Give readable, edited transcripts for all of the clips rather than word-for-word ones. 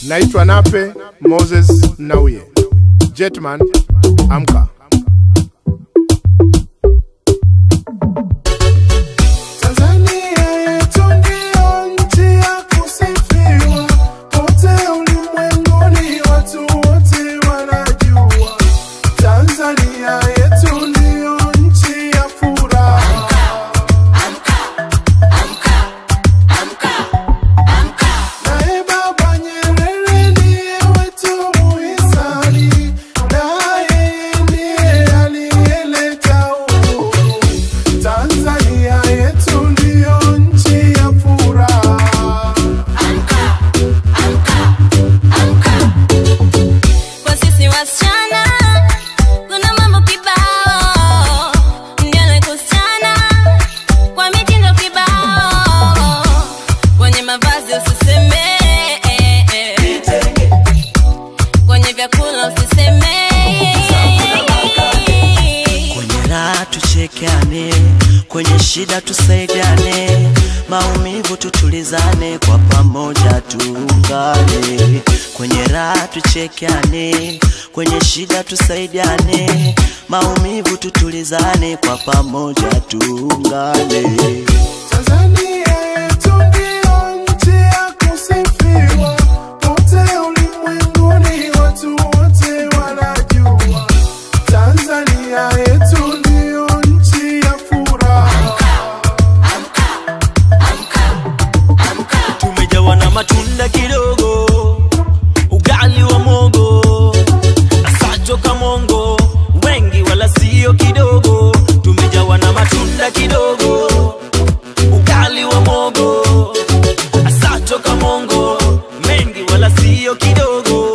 Naitwa Nape Moses Nauye. Jetman, amka. Kwenye shida tusaidiane, maumivu tutulizane, kwa pamoja tuungane. Kwenye raha tuchekeane, kwenye shida tusaidiane, maumivu tutulizane, kwa pamoja tuungane. Matunda kidogo, ugali wa mogo, asajo kamongo, wengi wala sio kidogo. Tumejawa na matunda kidogo, ugali wa mogo, asajo kamongo, mengi wala sio kidogo.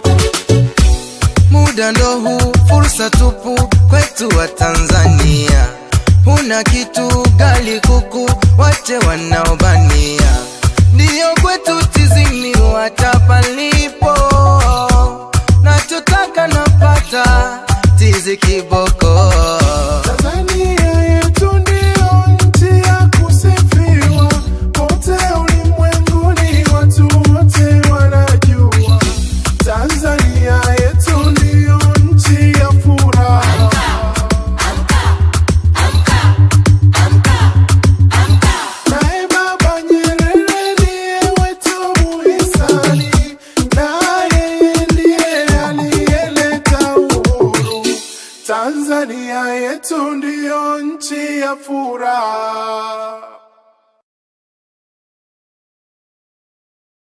Muda ndo huu, fursa tupu kwetu wa Tanzania. Huna kitu, gali kuku, wache wanaobania. Ndiyo kwetu tizimi watapalipo, nachotaka napata, tizi kiboko. Tanzania yetu ndiyo nchi ya kusifiwa, kote ulimwenguni watu wote wanajua. Tanzania yetu ndiyo nchi ya furaha. Tanzania yetu ndiyo nchi ya furaha.